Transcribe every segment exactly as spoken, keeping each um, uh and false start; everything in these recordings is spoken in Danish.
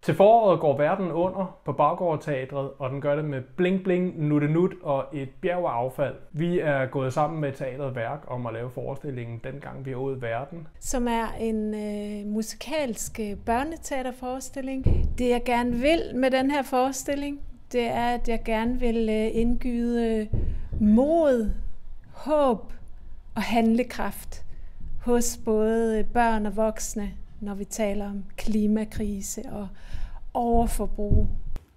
Til foråret går verden under på Baggårdteatret, og den gør det med bling bling, nuttenut og et bjerg af affald. Vi er gået sammen med Teatret Værk om at lave forestillingen Dengang vi åd verden. Som er en øh, musikalsk børneteaterforestilling. Det jeg gerne vil med den her forestilling, det er, at jeg gerne vil øh, indgyde mod, håb og handlekraft hos både børn og voksne, når vi taler om klimakrise og overforbrug.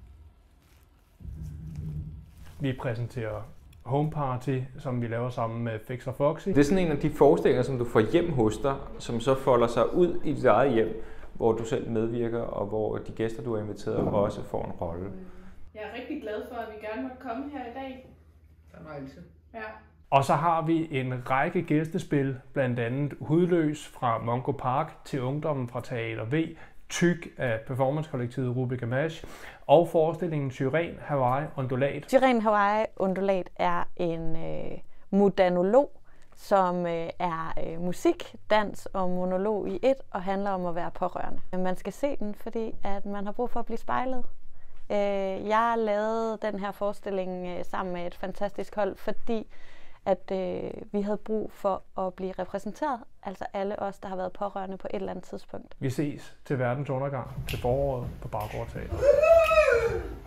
Vi præsenterer Home Party, som vi laver sammen med Fix og Foxy. Det er sådan en af de forestillinger, som du får hjem hos dig, som så folder sig ud i dit eget hjem, hvor du selv medvirker, og hvor de gæster, du har inviteret, også får en rolle. Jeg er rigtig glad for, at vi gerne måtte komme her i dag. Fornøjelse. Ja. Og så har vi en række gæstespil, blandt andet Hudløs fra Mongo Park til Ungdommen fra Teater V, Tyk af performancekollektivet Ruby Gamache og forestillingen Syren Hawaii Undulat. Syren Hawaii Undulat er en øh, modanolog, som øh, er øh, musik, dans og monolog i et og handler om at være pårørende. Man skal se den, fordi at man har brug for at blive spejlet. Øh, jeg lavede den her forestilling øh, sammen med et fantastisk hold, fordi at øh, vi havde brug for at blive repræsenteret, altså alle os, der har været pårørende på et eller andet tidspunkt. Vi ses til verdens undergang til foråret på Baggårdteatret.